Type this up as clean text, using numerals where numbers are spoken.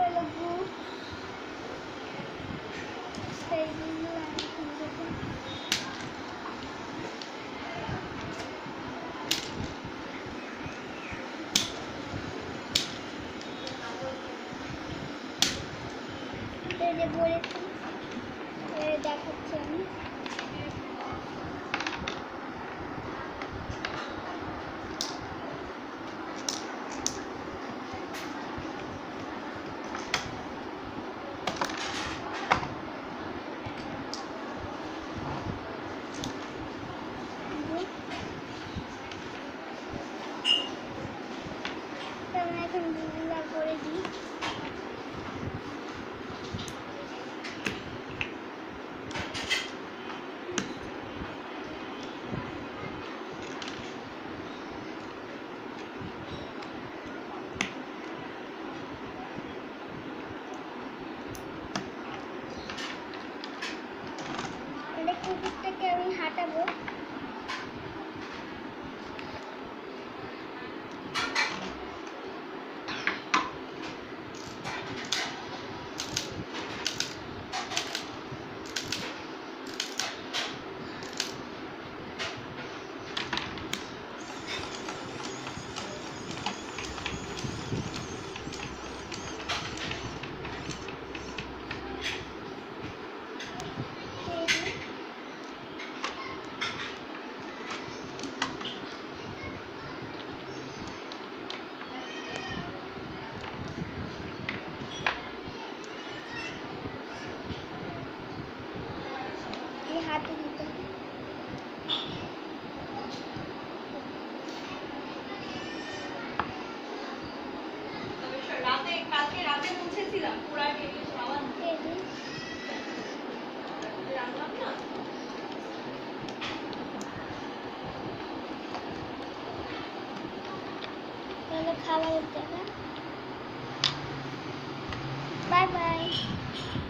হলো বুক সেইগুলো আমি খুঁজে এই যে বলেছি দেখাচ্ছি আমি এখন বুকগুলা করে দিই কুকুরটাকে আমি হাঁটাবো হাতে দিতে কালকে রাতে মুছেছিলাম পুরা টেবিল সাবান রাখলাম না তাহলে খাবার দেখা বাই বাই